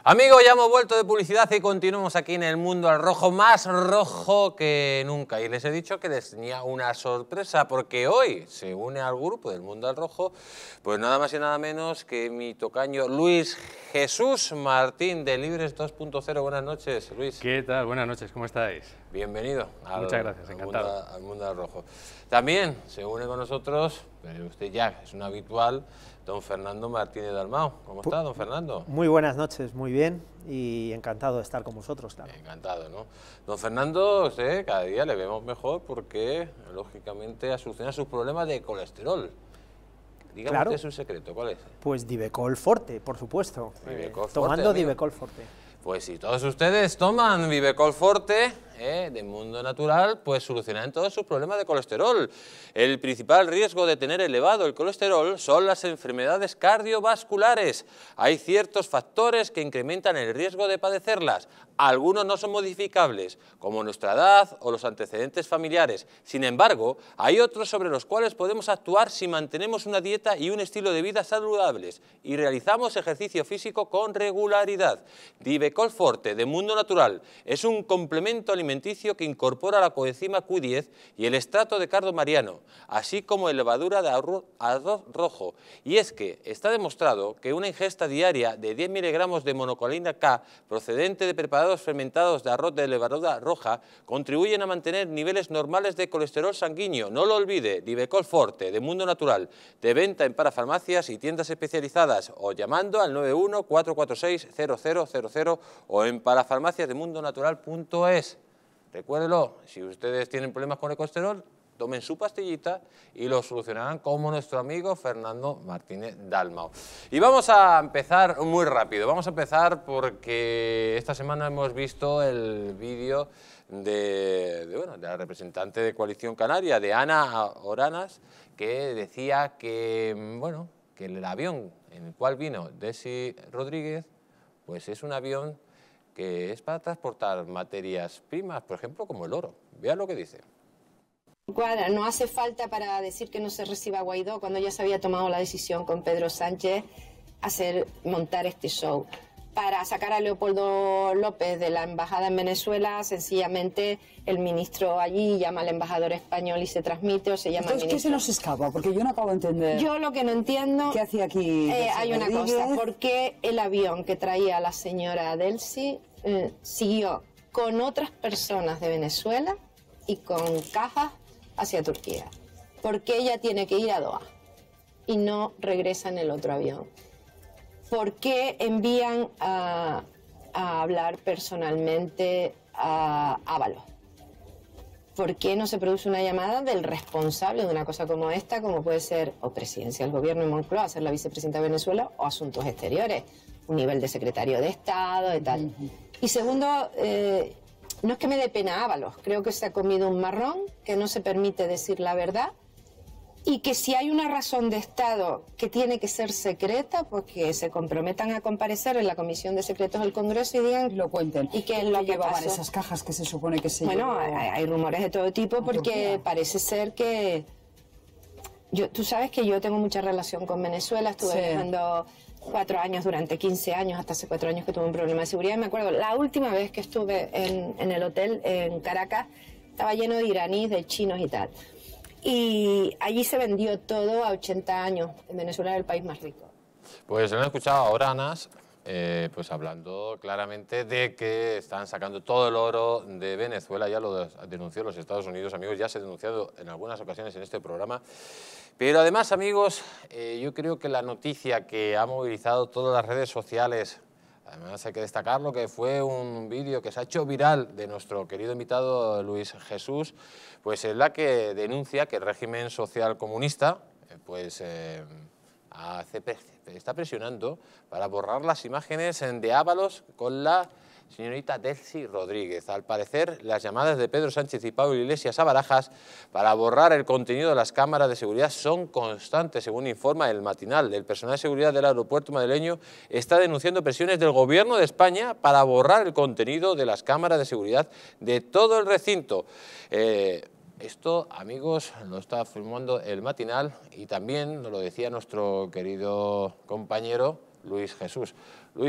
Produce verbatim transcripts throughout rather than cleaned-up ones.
Amigos, ya hemos vuelto de publicidad y continuamos aquí en el mundo al rojo, más rojo que nunca. Y les he dicho que les tenía una sorpresa, porque hoy se une al grupo del mundo al rojo, pues nada más y nada menos que mi tocaño Luis Jesús Martín de Libres dos punto cero. Buenas noches, Luis. ¿Qué tal? Buenas noches, ¿cómo estáis? Bienvenido al, Muchas gracias, al encantado. Mundo, al mundo al rojo. También se une con nosotros, pero usted ya es un habitual, don Fernando Martínez Dalmau. ¿Cómo está, don Fernando? Muy buenas noches, muy bien, y encantado de estar con vosotros, claro. Encantado, ¿no? Don Fernando, usted cada día le vemos mejor porque, lógicamente, ha solucionado sus problemas de colesterol. Dígame Claro. usted su secreto, ¿cuál es? Pues Divecol Forte, por supuesto. Divecol Eh, Forte, tomando amigo. Divecol Forte. Pues si todos ustedes toman Vivecol Forte, eh, de Mundo Natural, pues solucionarán todos sus problemas de colesterol. El principal riesgo de tener elevado el colesterol son las enfermedades cardiovasculares. Hay ciertos factores que incrementan el riesgo de padecerlas. Algunos no son modificables, como nuestra edad o los antecedentes familiares. Sin embargo, hay otros sobre los cuales podemos actuar si mantenemos una dieta y un estilo de vida saludables y realizamos ejercicio físico con regularidad. Divecol Forte de Mundo Natural es un complemento alimenticio que incorpora la coenzima Q diez y el extracto de cardo mariano, así como el levadura de arroz, arroz rojo. Y es que está demostrado que una ingesta diaria de diez miligramos de monocolina K procedente de preparados fermentados de arroz de levadura roja contribuyen a mantener niveles normales de colesterol sanguíneo. No lo olvide, Divecol Forte de Mundo Natural, de venta en parafarmacias y tiendas especializadas o llamando al nueve uno, cuatro cuatro seis, cero cero cero cero o en parafarmaciasdemundonatural punto es. Recuérdelo, si ustedes tienen problemas con el colesterol, tomen su pastillita y lo solucionarán como nuestro amigo Fernando Martínez Dalmau. Y vamos a empezar muy rápido, vamos a empezar porque esta semana hemos visto el vídeo de, de, bueno, de la representante de Coalición Canaria, de Ana Oranas, que decía que, bueno, que el avión en el cual vino Desi Rodríguez, pues es un avión que es para transportar materias primas, por ejemplo, como el oro. Vean lo que dice. Cuadra, no hace falta para decir que no se reciba a Guaidó cuando ya se había tomado la decisión con Pedro Sánchez hacer montar este show. Para sacar a Leopoldo López de la embajada en Venezuela, sencillamente el ministro allí llama al embajador español y se transmite o se llama al Entonces, ministro. ¿qué se nos escapa? Porque yo no acabo de entender. Yo lo que no entiendo, ¿Qué hacía aquí? eh, hay una Rodríguez? cosa, ¿por qué el avión que traía a la señora Delcy eh, siguió con otras personas de Venezuela y con cajas hacia Turquía? ¿Por qué ella tiene que ir a Doha y no regresa en el otro avión? ¿Por qué envían a, a hablar personalmente a Ábalos? ¿Por qué no se produce una llamada del responsable de una cosa como esta, como puede ser o presidencia del gobierno en Moncloa, ser la vicepresidenta de Venezuela, o asuntos exteriores, un nivel de secretario de Estado y tal? Uh-huh. Y segundo, eh, no es que me dé pena Ábalos, creo que se ha comido un marrón, que no se permite decir la verdad, y que si hay una razón de Estado que tiene que ser secreta, pues que se comprometan a comparecer en la Comisión de Secretos del Congreso y digan... Y lo cuenten. ¿Y qué es lo que llevaban pasó? Esas cajas que se supone que se Bueno, llevó... hay, hay rumores de todo tipo porque parece ser que... Yo, tú sabes que yo tengo mucha relación con Venezuela, estuve Sí. viajando cuatro años, durante quince años, hasta hace cuatro años que tuve un problema de seguridad. Y me acuerdo, la última vez que estuve en, en el hotel en Caracas, estaba lleno de iraníes, de chinos y tal. Y allí se vendió todo a ochenta años. En Venezuela era el país más rico. Pues lo han escuchado a Oranas, eh, pues hablando claramente de que están sacando todo el oro de Venezuela. Ya lo denunció los Estados Unidos, amigos, ya se ha denunciado en algunas ocasiones en este programa. Pero además, amigos, eh, yo creo que la noticia que ha movilizado todas las redes sociales, además hay que destacarlo, que fue un vídeo que se ha hecho viral de nuestro querido invitado Luis Jesús, pues es la que denuncia que el régimen social comunista pues, eh, hace, está presionando para borrar las imágenes de Ábalos con la señorita Delcy Rodríguez. Al parecer, las llamadas de Pedro Sánchez y Pablo Iglesias a Barajas para borrar el contenido de las cámaras de seguridad son constantes, según informa el Matinal. El personal de seguridad del aeropuerto madrileño está denunciando presiones del Gobierno de España para borrar el contenido de las cámaras de seguridad de todo el recinto. Eh, Esto, amigos, lo está afirmando el Matinal y también nos lo decía nuestro querido compañero Luis Jesús. Luis,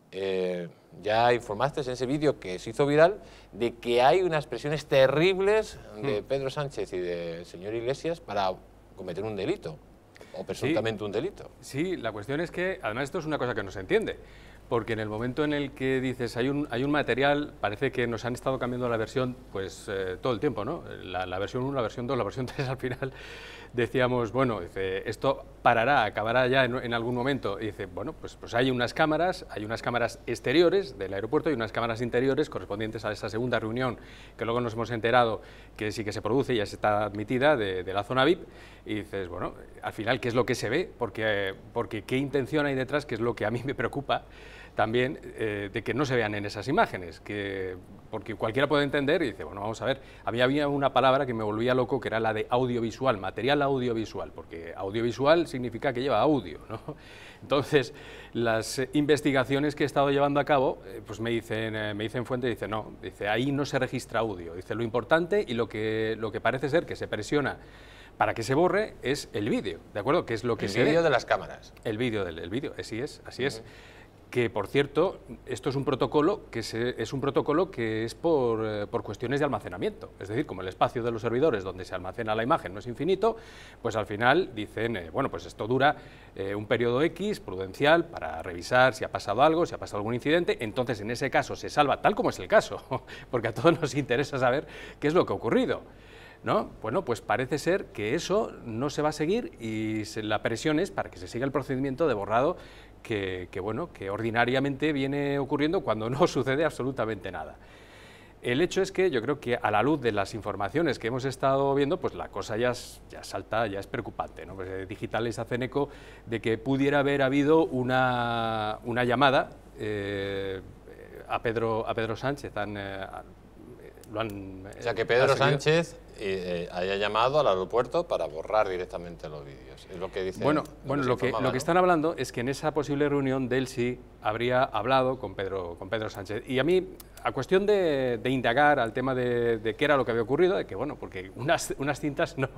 eh, ya informaste en ese vídeo que se hizo viral de que hay unas presiones terribles de Pedro Sánchez y del señor Iglesias para cometer un delito, o presuntamente sí, un delito. Sí, la cuestión es que, además, esto es una cosa que no se entiende, porque en el momento en el que dices hay un, hay un material, parece que nos han estado cambiando la versión pues eh, todo el tiempo, ¿no? La, la versión uno, la versión dos, la versión tres, al final decíamos, bueno, dice, esto parará, acabará ya en, en algún momento. Y dice, bueno, pues, pues hay unas cámaras, hay unas cámaras exteriores del aeropuerto y unas cámaras interiores correspondientes a esa segunda reunión que luego nos hemos enterado que sí que se produce y ya se está admitida de, de la zona V I P. Y dices, bueno, al final, ¿qué es lo que se ve? Porque, porque ¿qué intención hay detrás? Que es lo que a mí me preocupa también, eh, de que no se vean en esas imágenes, que, porque cualquiera puede entender y dice, bueno, vamos a ver, a mí había una palabra que me volvía loco, que era la de audiovisual, material audiovisual, porque audiovisual significa que lleva audio, ¿no? Entonces, las eh, investigaciones que he estado llevando a cabo, eh, pues me dicen, eh, me dicen fuente, dice, no, dice, ahí no se registra audio, dice, lo importante y lo que, lo que parece ser que se presiona para que se borre es el vídeo, ¿de acuerdo? Que es lo que el se vídeo ve. de las cámaras. El vídeo del el vídeo, así es, así uh-huh. es. Que, por cierto, esto es un protocolo que, se, es, un protocolo que es por, eh, por cuestiones de almacenamiento. Es decir, como el espacio de los servidores donde se almacena la imagen no es infinito, pues al final dicen, eh, bueno, pues esto dura eh, un periodo X prudencial para revisar si ha pasado algo, si ha pasado algún incidente. Entonces, en ese caso se salva, tal como es el caso, porque a todos nos interesa saber qué es lo que ha ocurrido, ¿no? Bueno, pues parece ser que eso no se va a seguir y se, la presión es para que se siga el procedimiento de borrado que, que, bueno, que ordinariamente viene ocurriendo cuando no sucede absolutamente nada. El hecho es que yo creo que a la luz de las informaciones que hemos estado viendo, pues la cosa ya, es, ya salta, ya es preocupante, ¿no? Pues, eh, Digitales hacen eco de que pudiera haber habido una, una llamada eh, a, Pedro, a Pedro Sánchez. Han, eh, lo han, o sea, que Pedro Sánchez eh, haya llamado al aeropuerto para borrar directamente los vídeos, es lo que dice. Bueno, lo bueno, que, lo, que, informaba, lo que están hablando es que en esa posible reunión Delcy habría hablado con Pedro, con Pedro Sánchez. Y a mí, a cuestión de, de indagar al tema de, de qué era lo que había ocurrido, de que bueno, porque unas, unas cintas no,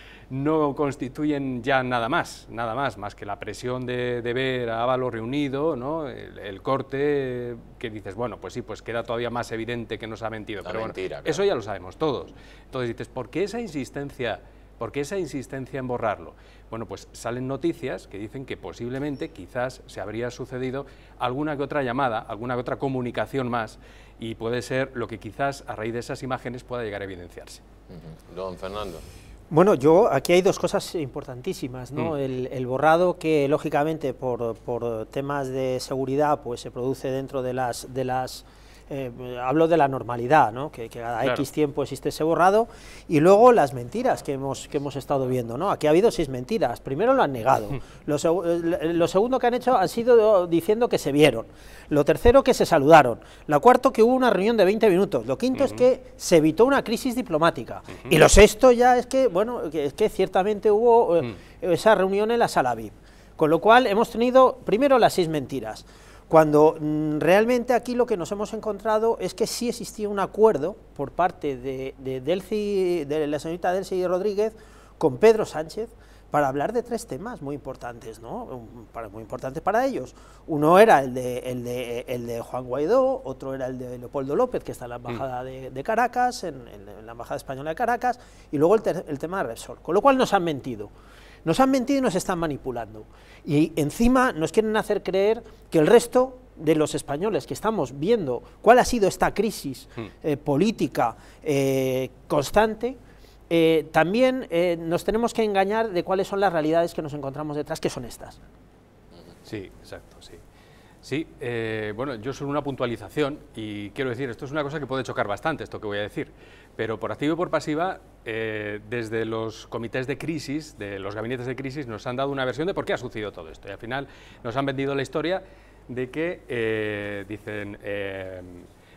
no constituyen ya nada más, nada más, más que la presión de, de ver a Ábalos reunido, ¿no? el, el corte, que dices, bueno, pues sí, pues queda todavía más evidente que nos ha mentido, la pero mentira, bueno, claro. Eso ya lo sabemos todos. Entonces dices, ¿por qué esa insistencia, por qué esa insistencia en borrarlo? Bueno, pues salen noticias que dicen que posiblemente, quizás, se habría sucedido alguna que otra llamada, alguna que otra comunicación más, y puede ser lo que quizás a raíz de esas imágenes pueda llegar a evidenciarse. Uh-huh. Don Fernando. Bueno, yo aquí hay dos cosas importantísimas, ¿no? Mm. El, el borrado que, lógicamente, por, por temas de seguridad, pues se produce dentro de las... De las eh, hablo de la normalidad, ¿no? Que, que cada claro. X tiempo existe ese borrado, y luego las mentiras que hemos, que hemos estado viendo, ¿no? Aquí ha habido seis mentiras. Primero lo han negado. Lo, seg lo segundo que han hecho han sido diciendo que se vieron. Lo tercero, que se saludaron. Lo cuarto, que hubo una reunión de veinte minutos. Lo quinto, uh-huh. es que se evitó una crisis diplomática. Uh-huh. Y lo sexto ya es que, bueno, que, es que ciertamente hubo uh-huh. eh, esa reunión en la sala V I P. Con lo cual hemos tenido, primero, las seis mentiras. Cuando mmm, realmente aquí lo que nos hemos encontrado es que sí existía un acuerdo por parte de, de, Delcy, de la señorita Delcy Rodríguez con Pedro Sánchez para hablar de tres temas muy importantes, ¿no? Para, muy importantes para ellos. Uno era el de, el, de, el de Juan Guaidó, otro era el de Leopoldo López, que está en la embajada de, de Caracas, en, en la embajada española de Caracas, y luego el, ter, el tema de Repsol, con lo cual nos han mentido. Nos han mentido y nos están manipulando. Y encima nos quieren hacer creer que el resto de los españoles que estamos viendo cuál ha sido esta crisis eh, política eh, constante, eh, también eh, nos tenemos que engañar de cuáles son las realidades que nos encontramos detrás, que son estas. Sí, exacto, sí. Sí, eh, bueno, yo solo una puntualización, y quiero decir, esto es una cosa que puede chocar bastante, esto que voy a decir, pero por activa y por pasiva, eh, desde los comités de crisis, de los gabinetes de crisis, nos han dado una versión de por qué ha sucedido todo esto, y al final nos han vendido la historia de que, eh, dicen, eh,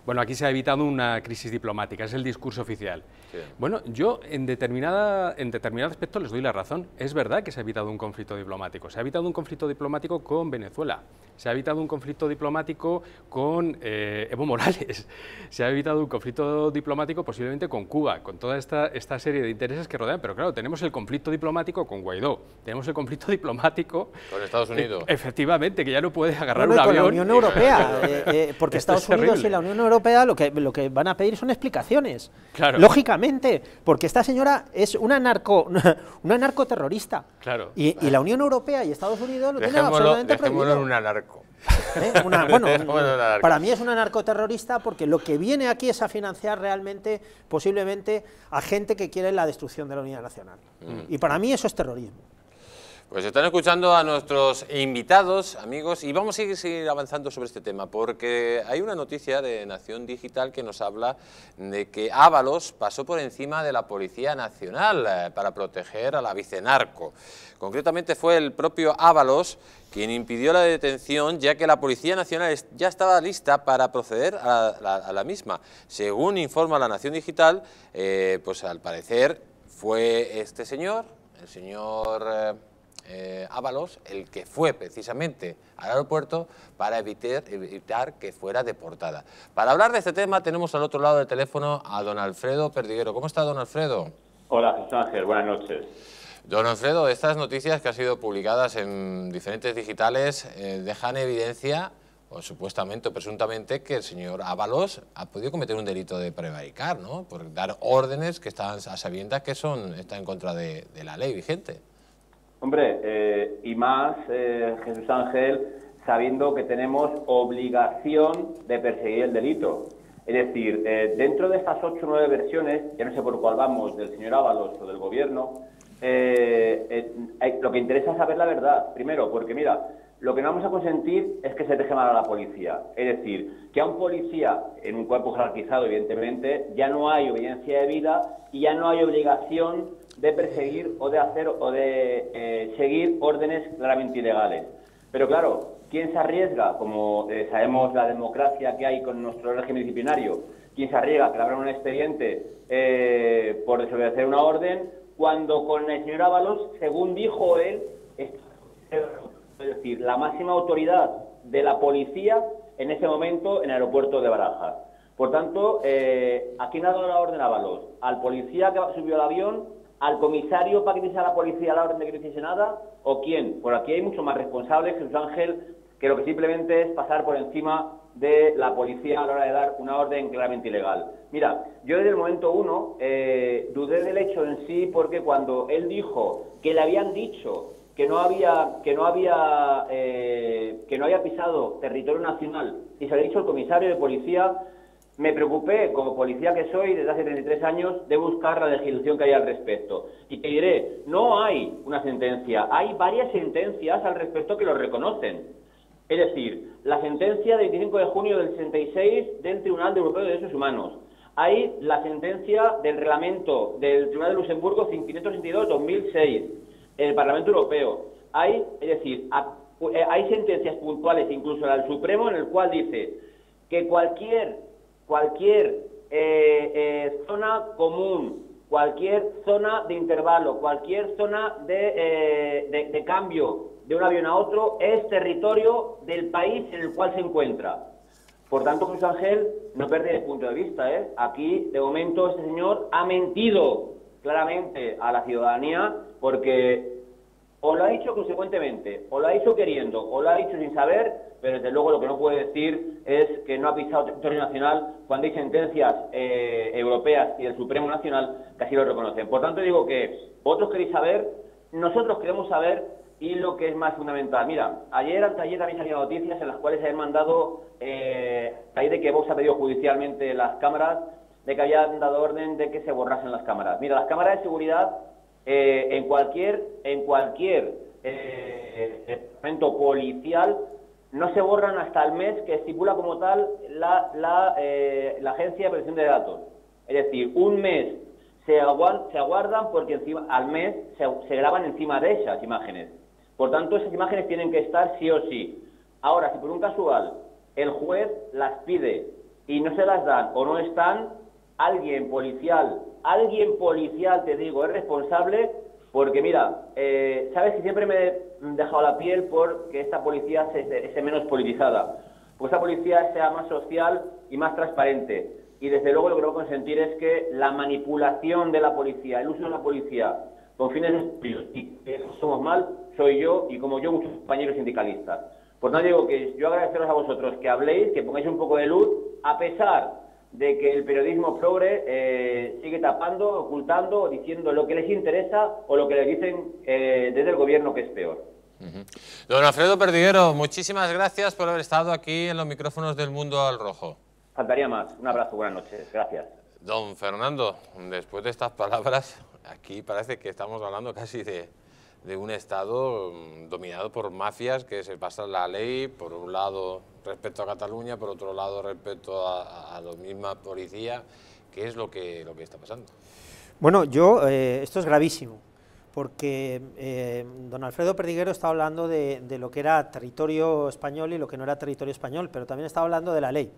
Bueno, aquí se ha evitado una crisis diplomática, es el discurso oficial. Sí. Bueno, yo en, determinada, en determinado aspecto les doy la razón. Es verdad que se ha evitado un conflicto diplomático. Se ha evitado un conflicto diplomático con Venezuela. Se ha evitado un conflicto diplomático con eh, Evo Morales. Se ha evitado un conflicto diplomático posiblemente con Cuba, con toda esta, esta serie de intereses que rodean. Pero claro, tenemos el conflicto diplomático con Guaidó. Tenemos el conflicto diplomático... Con Estados Unidos. Eh, efectivamente, que ya no puede agarrar Bueno, un y con avión... la Unión Europea, eh, eh, porque Esto Estados es Unidos terrible. y la Unión Europea lo que, lo que van a pedir son explicaciones. Claro. Lógicamente, porque esta señora es una narco una narcoterrorista. Claro. Y, y la Unión Europea y Estados Unidos lo tienen Dejémoslo, absolutamente dejémoslo en prohibido. un anarco. ¿Eh? Una- bueno, Dejémoslo en un anarco. para mí es una narcoterrorista porque lo que viene aquí es a financiar realmente, posiblemente, a gente que quiere la destrucción de la unidad nacional. Mm. Y para mí eso es terrorismo. Pues están escuchando a nuestros invitados, amigos, y vamos a seguir, seguir avanzando sobre este tema, porque hay una noticia de Nación Digital que nos habla de que Ábalos pasó por encima de la Policía Nacional eh, para proteger a la vicenarco. Concretamente fue el propio Ábalos quien impidió la detención, ya que la Policía Nacional ya estaba lista para proceder a la, a la misma. Según informa la Nación Digital, eh, pues al parecer fue este señor, el señor... Eh, Eh, Ábalos, el que fue precisamente al aeropuerto para evitar, evitar que fuera deportada. Para hablar de este tema tenemos al otro lado del teléfono a don Alfredo Perdiguero. ¿Cómo está, don Alfredo? Hola, Jesús Ángel, buenas noches. Don Alfredo, estas noticias que han sido publicadas en diferentes digitales eh, dejan evidencia, o supuestamente o presuntamente, que el señor Ábalos ha podido cometer un delito de prevaricar, ¿no? Por dar órdenes que están a sabiendas que son, están en contra de, de la ley vigente. Hombre, eh, y más, eh, Jesús Ángel, sabiendo que tenemos obligación de perseguir el delito. Es decir, eh, dentro de estas ocho o nueve versiones, ya no sé por cuál vamos, del señor Ábalos o del gobierno, eh, eh, lo que interesa es saber la verdad. Primero, porque mira, lo que no vamos a consentir es que se deje mal a la policía. Es decir, que a un policía, en un cuerpo jerarquizado, evidentemente, ya no hay obediencia de vida y ya no hay obligación de perseguir o de hacer o de eh, seguir órdenes claramente ilegales. Pero claro, ¿quién se arriesga? Como eh, sabemos la democracia que hay con nuestro régimen disciplinario, ¿quién se arriesga a que le abran un expediente eh, por desobedecer una orden cuando con el señor Ábalos, según dijo él, es decir, la máxima autoridad de la policía en ese momento en el aeropuerto de Barajas? Por tanto, eh, ¿a quién ha dado la orden Ábalos? ¿Al policía que subió al avión? ¿Al comisario para que dice a la policía la orden de que no hiciese nada? ¿O quién? Por aquí hay mucho más responsables, Jesús Ángel, que lo que simplemente es pasar por encima de la policía a la hora de dar una orden claramente ilegal. Mira, yo desde el momento uno eh, dudé del hecho en sí, porque cuando él dijo que le habían dicho que no había que no había eh, que no había pisado territorio nacional y se había dicho el comisario de policía, me preocupé, como policía que soy desde hace treinta y tres años, de buscar la legislación que hay al respecto. Y te diré, no hay una sentencia, hay varias sentencias al respecto que lo reconocen. Es decir, la sentencia del veinticinco de junio del sesenta y seis del Tribunal Europeo de Derechos Humanos. Hay la sentencia del reglamento del Tribunal de Luxemburgo quinientos sesenta y dos de dos mil seis, el Parlamento Europeo. Hay, es decir, hay sentencias puntuales, incluso la del Supremo, en el cual dice que cualquier cualquier eh, eh, zona común, cualquier zona de intervalo, cualquier zona de, eh, de, de cambio de un avión a otro es territorio del país en el cual se encuentra. Por tanto, José Ángel, no perder el punto de vista, ¿eh? Aquí, de momento, este señor ha mentido claramente a la ciudadanía, porque o lo ha dicho consecuentemente, o lo ha dicho queriendo, o lo ha dicho sin saber, pero desde luego lo que no puede decir es que no ha pisado territorio nacional cuando hay sentencias eh, europeas y del Supremo Nacional que así lo reconocen. Por tanto, digo que vosotros queréis saber, nosotros queremos saber, y lo que es más fundamental. Mira, ayer, anteayer también salían noticias en las cuales se han mandado, eh, a raíz de que Vox ha pedido judicialmente las cámaras, de que habían dado orden de que se borrasen las cámaras. Mira, las cámaras de seguridad eh, en cualquier, en cualquier eh, momento policial no se borran hasta el mes que estipula como tal la, la, eh, la Agencia de Protección de Datos. Es decir, un mes se, aguardan, se aguardan porque encima, al mes se, se graban encima de esas imágenes. Por tanto, esas imágenes tienen que estar sí o sí. Ahora, si por un casual el juez las pide y no se las dan o no están, alguien policial, alguien policial, te digo, es responsable, porque mira, eh, sabes que siempre me he dejado la piel por que esta policía se, se, se menos politizada, pues esta policía sea más social y más transparente. Y desde luego lo que no puedo consentir es que la manipulación de la policía, el uso de la policía con fines estudios, y que somos mal, soy yo y como yo muchos compañeros sindicalistas. Pues no digo que yo agradeceros a vosotros que habléis, que pongáis un poco de luz, a pesar de que el periodismo progre eh, sigue tapando, ocultando, diciendo lo que les interesa o lo que les dicen eh, desde el gobierno, que es peor. Uh-huh. Don Alfredo Perdiguero, muchísimas gracias por haber estado aquí en los micrófonos del Mundo al Rojo. Faltaría más. Un abrazo, buenas noches. Gracias. Don Fernando, después de estas palabras, aquí parece que estamos hablando casi de, de un Estado dominado por mafias que se pasan la ley, por un lado respecto a Cataluña, por otro lado respecto a, a la misma policía. ¿Qué es lo que, lo que está pasando? Bueno, yo, eh, esto es gravísimo, porque eh, don Alfredo Perdiguero está hablando de, de lo que era territorio español y lo que no era territorio español, pero también está hablando de la ley.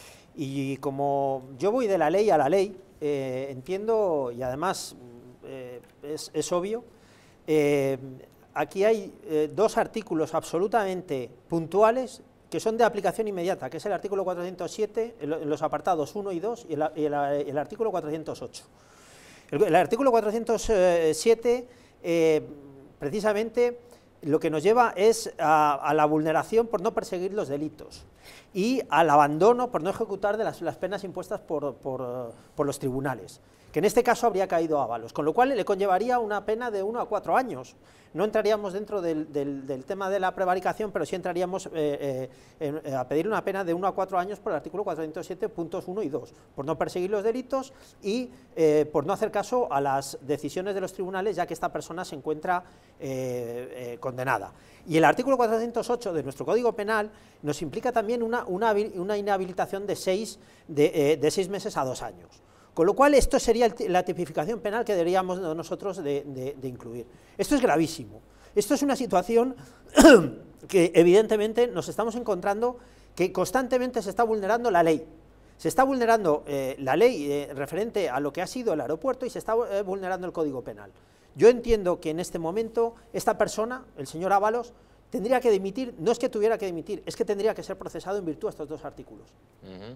Y como yo voy de la ley a la ley, eh, entiendo, y además eh, es, es obvio, eh, aquí hay eh, dos artículos absolutamente puntuales que son de aplicación inmediata, que es el artículo cuatrocientos siete, en, en los apartados uno y dos, y el, y el, el artículo cuatrocientos ocho. El, el artículo cuatrocientos siete, eh, precisamente, lo que nos lleva es a, a la vulneración por no perseguir los delitos y al abandono por no ejecutar de las, las penas impuestas por, por, por los tribunales, que en este caso habría caído a Ábalos, con lo cual le conllevaría una pena de uno a cuatro años. No entraríamos dentro del, del, del tema de la prevaricación, pero sí entraríamos eh, eh, en, a pedir una pena de uno a cuatro años por el artículo cuatrocientos siete, puntos uno y dos, por no perseguir los delitos y eh, por no hacer caso a las decisiones de los tribunales, ya que esta persona se encuentra eh, eh, condenada. Y el artículo cuatrocientos ocho de nuestro Código Penal nos implica también una, una, una inhabilitación de seis, de, eh, de seis meses a dos años. Con lo cual, esto sería el, la tipificación penal que deberíamos nosotros de, de, de incluir. Esto es gravísimo. Esto es una situación que, evidentemente, nos estamos encontrando que constantemente se está vulnerando la ley. Se está vulnerando eh, la ley eh, referente a lo que ha sido el aeropuerto y se está eh, vulnerando el Código Penal. Yo entiendo que en este momento esta persona, el señor Ábalos, tendría que dimitir, no es que tuviera que dimitir, es que tendría que ser procesado en virtud de estos dos artículos. Uh-huh.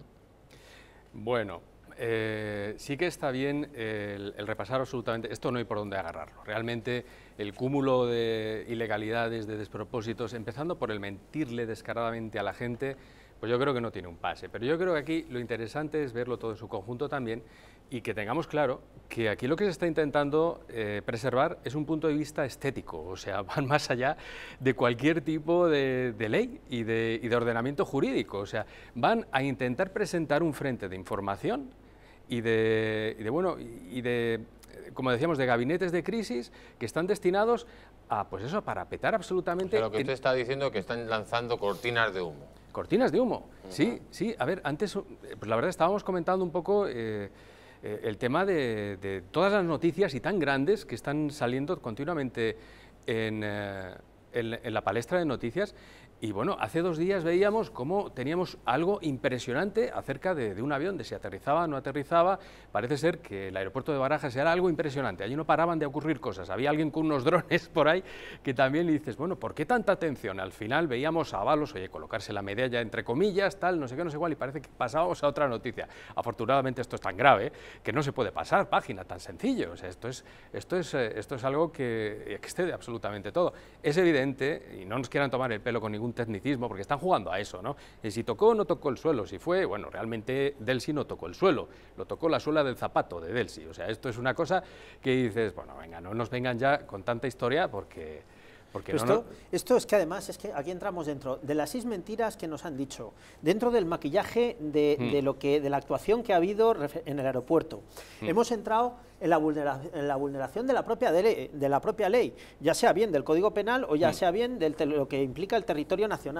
Bueno, eh, sí que está bien el, el repasar absolutamente, esto no hay por dónde agarrarlo, realmente el cúmulo de ilegalidades, de despropósitos, empezando por el mentirle descaradamente a la gente, pues yo creo que no tiene un pase, pero yo creo que aquí lo interesante es verlo todo en su conjunto también y que tengamos claro que aquí lo que se está intentando eh, preservar es un punto de vista estético, o sea, van más allá de cualquier tipo de, de ley y de, y de ordenamiento jurídico, o sea, van a intentar presentar un frente de información y de, y de bueno, y de, como decíamos, de gabinetes de crisis que están destinados a, pues eso, para petar absolutamente... O sea, lo que usted está diciendo es que están lanzando cortinas de humo. Cortinas de humo, uh-huh. sí, sí, a ver, antes, pues la verdad estábamos comentando un poco eh, eh, el tema de, de todas las noticias y tan grandes que están saliendo continuamente en, eh, en, en la palestra de noticias. Y bueno, hace dos días veíamos cómo teníamos algo impresionante acerca de, de un avión, de si aterrizaba o no aterrizaba. Parece ser que el aeropuerto de Barajas era algo impresionante, allí no paraban de ocurrir cosas. Había alguien con unos drones por ahí que también le dices, bueno, ¿por qué tanta atención? Al final veíamos a Ábalos, oye, colocarse la medalla entre comillas, tal, no sé qué, no sé cuál, y parece que pasábamos a otra noticia. Afortunadamente esto es tan grave, ¿eh? que no se puede pasar página, tan sencillo. O sea, esto es, esto es, esto es algo que excede absolutamente todo. Es evidente, y no nos quieran tomar el pelo con ningún tecnicismo, porque están jugando a eso, ¿no? Y si tocó o no tocó el suelo, si fue, bueno, realmente Delsi no tocó el suelo, lo tocó la suela del zapato de Delsi, o sea, esto es una cosa que dices, bueno, venga, no nos vengan ya con tanta historia, porque... porque no, esto, no... esto es que además, es que aquí entramos dentro de las seis mentiras que nos han dicho, dentro del maquillaje de, mm. de, lo que, de la actuación que ha habido en el aeropuerto. Mm. Hemos entrado en la, vulneración, en la vulneración de la, propia de, ley, de la propia ley, ya sea bien del Código Penal o ya mm. sea bien de lo que implica el territorio nacional.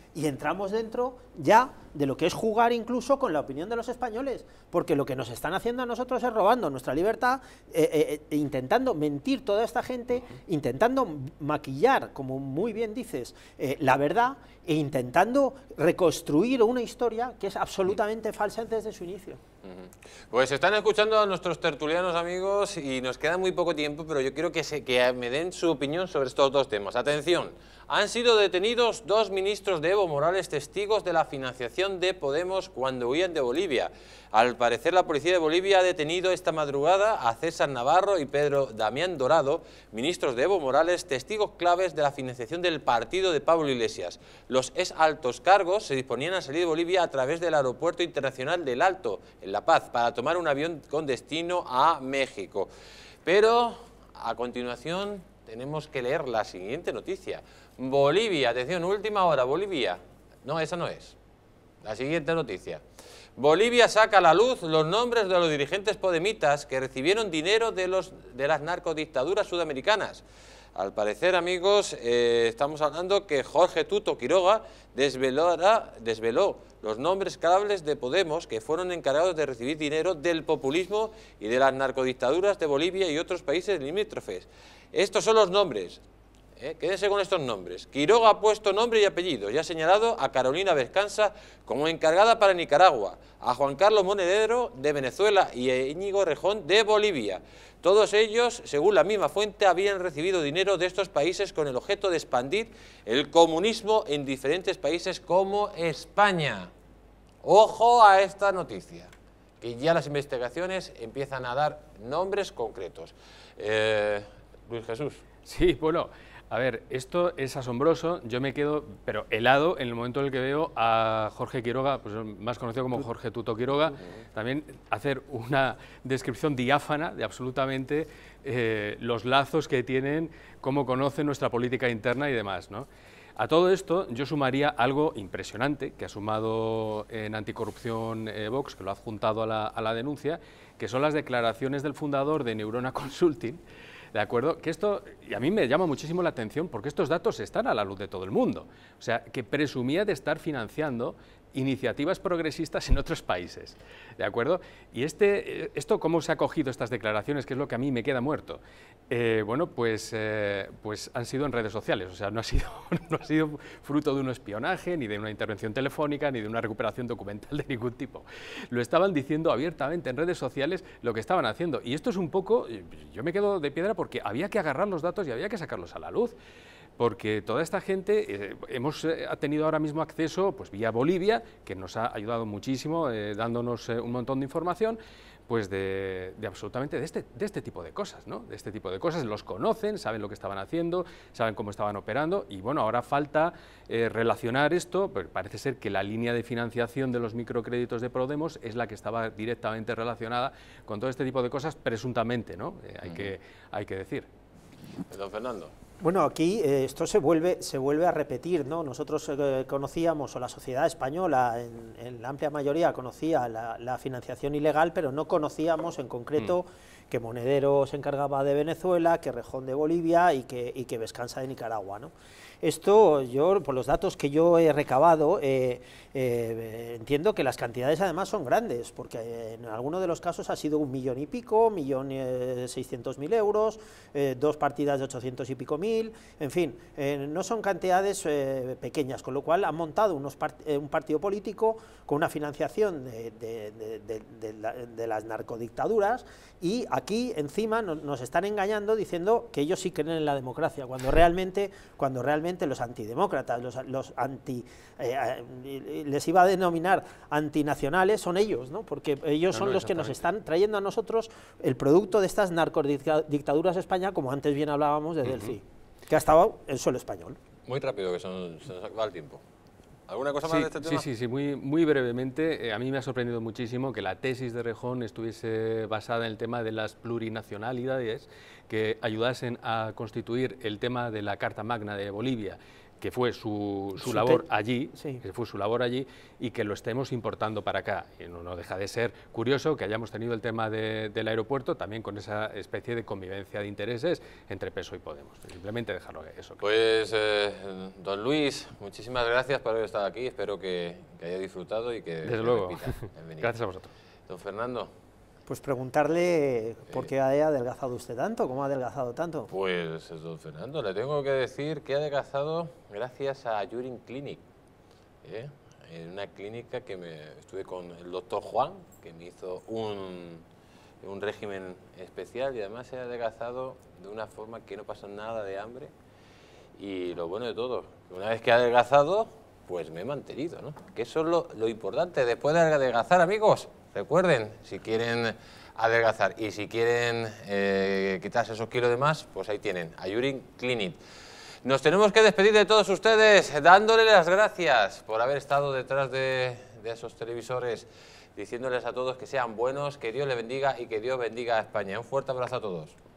y entramos dentro ya de lo que es jugar incluso con la opinión de los españoles, porque lo que nos están haciendo a nosotros es robando nuestra libertad, eh, eh, intentando mentir toda esta gente, intentando maquillar, como muy bien dices, eh, la verdad, e intentando reconstruir una historia que es absolutamente falsa desde su inicio. Pues están escuchando a nuestros tertulianos, amigos, y nos queda muy poco tiempo, pero yo quiero que, se, que me den su opinión sobre estos dos temas. Atención, han sido detenidos dos ministros de Evo Morales testigos de la financiación de Podemos cuando huían de Bolivia. Al parecer, la policía de Bolivia ha detenido esta madrugada a César Navarro y Pedro Damián Dorado, ministros de Evo Morales, testigos claves de la financiación del partido de Pablo Iglesias. Los ex altos cargos se disponían a salir de Bolivia a través del Aeropuerto Internacional del Alto, en La Paz, para tomar un avión con destino a México. Pero, a continuación, tenemos que leer la siguiente noticia. Bolivia, atención, última hora, Bolivia. No, esa no es. La siguiente noticia. Bolivia saca a la luz los nombres de los dirigentes podemitas que recibieron dinero de, los, de las narcodictaduras sudamericanas. Al parecer, amigos, eh, estamos hablando que Jorge Tuto Quiroga desveló, desveló los nombres claves de Podemos que fueron encargados de recibir dinero del populismo y de las narcodictaduras de Bolivia y otros países limítrofes. Estos son los nombres. ¿Eh? Quédense con estos nombres. Quiroga ha puesto nombre y apellido y ha señalado a Carolina Vescanza como encargada para Nicaragua, a Juan Carlos Monedero de Venezuela y a Íñigo Rejón de Bolivia. Todos ellos, según la misma fuente, habían recibido dinero de estos países con el objeto de expandir el comunismo en diferentes países como España. Ojo a esta noticia, que ya las investigaciones empiezan a dar nombres concretos. Eh, Luis Jesús. Sí, bueno, a ver, esto es asombroso, yo me quedo, pero helado en el momento en el que veo a Jorge Quiroga, pues más conocido como Jorge Tuto Quiroga, también hacer una descripción diáfana de absolutamente eh, los lazos que tienen, cómo conocen nuestra política interna y demás, ¿no? A todo esto yo sumaría algo impresionante que ha sumado en Anticorrupción eh, Vox, que lo ha adjuntado a la, a la denuncia, que son las declaraciones del fundador de Neurona Consulting. ¿De acuerdo? Que esto, y a mí me llama muchísimo la atención porque estos datos están a la luz de todo el mundo. O sea, que presumía de estar financiando iniciativas progresistas en otros países. ¿De acuerdo? Y este, esto, ¿cómo se ha cogido estas declaraciones? Que es lo que a mí me queda muerto. Eh, bueno, pues, eh, pues han sido en redes sociales. O sea, no ha, sido, no ha sido fruto de un espionaje, ni de una intervención telefónica, ni de una recuperación documental de ningún tipo. Lo estaban diciendo abiertamente en redes sociales lo que estaban haciendo. Y esto es un poco, yo me quedo de piedra porque había que agarrar los datos y había que sacarlos a la luz. Porque toda esta gente, eh, hemos eh, ha tenido ahora mismo acceso, pues vía Bolivia, que nos ha ayudado muchísimo, eh, dándonos eh, un montón de información, pues de, de absolutamente de este, de este tipo de cosas, ¿no? De este tipo de cosas, los conocen, saben lo que estaban haciendo, saben cómo estaban operando, y bueno, ahora falta eh, relacionar esto, pero parece ser que la línea de financiación de los microcréditos de Podemos es la que estaba directamente relacionada con todo este tipo de cosas, presuntamente, ¿no? Eh, hay, uh-huh. que, hay que decir. Don Fernando. Bueno, aquí eh, esto se vuelve, se vuelve a repetir, ¿no? Nosotros eh, conocíamos, o la sociedad española, en, en la amplia mayoría conocía la, la financiación ilegal, pero no conocíamos en concreto mm. que Monedero se encargaba de Venezuela, que Rejón de Bolivia y que, y que Vescanza de Nicaragua, ¿no? Esto, yo, por los datos que yo he recabado, eh, eh, entiendo que las cantidades además son grandes, porque en algunos de los casos ha sido un millón y pico, millón eh, seiscientos mil euros, eh, dos partidas de ochocientos y pico mil, en fin, eh, no son cantidades eh, pequeñas, con lo cual han montado unos part eh, un partido político con una financiación de, de, de, de, de, la, de las narcodictaduras, y aquí encima nos, nos están engañando diciendo que ellos sí creen en la democracia, cuando realmente, cuando realmente los antidemócratas, los, los anti, eh, les iba a denominar antinacionales, son ellos, ¿no? Porque ellos son no, no, los que nos están trayendo a nosotros el producto de estas narcodictaduras de España, como antes bien hablábamos de Delphi, uh-huh. que ha estado en suelo español. Muy rápido, que son, se nos acaba el tiempo. ¿Alguna cosa más sí, de este tema? Sí, sí, sí, muy, muy brevemente. Eh, a mí me ha sorprendido muchísimo que la tesis de Rejón estuviese basada en el tema de las plurinacionalidades que ayudasen a constituir el tema de la Carta Magna de Bolivia que fue su, su Su labor te- allí, sí. que fue su labor allí, y que lo estemos importando para acá. Y no, no deja de ser curioso que hayamos tenido el tema de, del aeropuerto también con esa especie de convivencia de intereses entre P S O E y Podemos. Simplemente dejarlo eso. Pues, eh, don Luis, muchísimas gracias por haber estado aquí. Espero que, que haya disfrutado y que, Desde que luego. repita. Bienvenido. Gracias a vosotros. Don Fernando. Pues preguntarle por qué ha adelgazado usted tanto, cómo ha adelgazado tanto. Pues, don Fernando, le tengo que decir que ha adelgazado gracias a Yurin Clinic. ¿eh? En una clínica que me estuve con el doctor Juan, que me hizo un, un régimen especial y además he adelgazado de una forma que no pasa nada de hambre. Y lo bueno de todo, que una vez que he adelgazado, pues me he mantenido, ¿no? Que eso es lo, lo importante después de adelgazar, amigos. Recuerden, si quieren adelgazar y si quieren eh, quitarse esos kilos de más, pues ahí tienen, a Yurin Clinic. Nos tenemos que despedir de todos ustedes, dándole las gracias por haber estado detrás de, de esos televisores, diciéndoles a todos que sean buenos, que Dios les bendiga y que Dios bendiga a España. Un fuerte abrazo a todos.